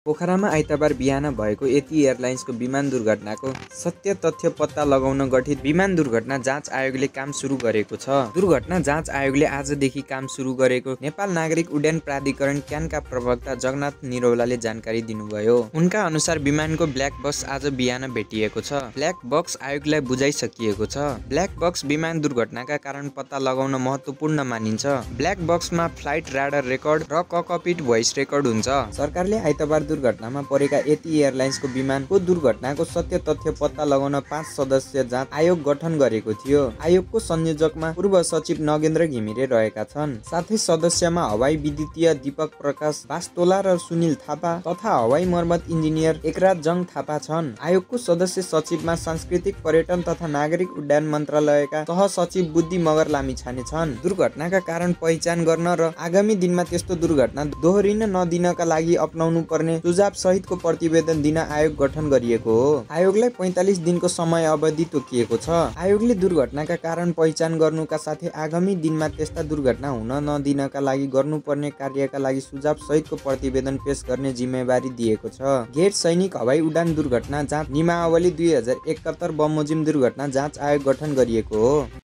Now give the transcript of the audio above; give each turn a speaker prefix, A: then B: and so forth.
A: पोखरामा आइतबार बिहान भएको यति एयरलाइन्सको विमान दुर्घटनाको सत्य तथ्य पत्ता लगाउन गठित विमान दुर्घटना जाँच आयोगले काम सुरु गरेको छ। दुर्घटना जाँच आयोगले आजदेखि काम सुरु गरेको नेपाल नागरिक उड्डयन प्राधिकरण क्यानका प्रवक्ता जगन्नाथ निरौलाले जानकारी दिनुभयो। उनका अनुसार विमानको ब्ल्याक बक्स आज बिहान भेटिएको छ। ब्ल्याक बक्स आयोगलाई बुझाइसकिएको छ। ब्ल्याक बक्स विमान दुर्घटनाका कारण पत्ता लगाउन महत्त्वपूर्ण मानिन्छ। ब्ल्याक बक्समा फ्लाइट राडार रेकर्ड र ककपिट भोइस रेकर्ड हुन्छ। सरकारले आइतबार दुर्घटनामा परेका यति एयरलाइन्सको विमानको दुर्घटनाको सत्य तथ्य पत्ता लगाउन 5 सदस्यीय जाँच आयोग गठन गरेको थियो। आयोगको संयोजकमा पूर्व सचिव नगेन्द्र घिमिरे रहेका छन्। साथै सदस्यमा हवाई विद्युतीय दीपक प्रकाश बास्तोला र सुनिल थापा तथा हवाई मर्मत इन्जिनियर एकराज जङ थापा छन्। आयोगको सदस्य सचिवमा सांस्कृतिक पर्यटन तथा नागरिक उड्डयन मन्त्रालयका सहसचिव बुद्धि मगर लामिछाने छन्। दुर्घटनाका कारण पहिचान गर्न र आगामी दिनमा त्यस्तो दुर्घटना दोहोरिन नदिनका लागि अपनाउनु पर्ने सुझाव सहितको प्रतिवेदन दिन आयोग गठन गरिएको हो। आयोगलाई 45 दिनको समय अवधि तोकिएको छ। आयोगले दुर्घटनाका कारण पहिचान गर्नुका साथै आगामी दिनमा त्यस्ता दुर्घटना हुन नदिनका लागि गर्नुपर्ने कार्यका लागि सुझाव सहितको प्रतिवेदन पेश गर्ने जिम्मेवारी दिएको छ। गैर सैनिक हवाई उडान दुर्घटना जाँच नियमावली 2071 बमोजिम दुर्घटना जाँच आयोग गठन गरिएको हो।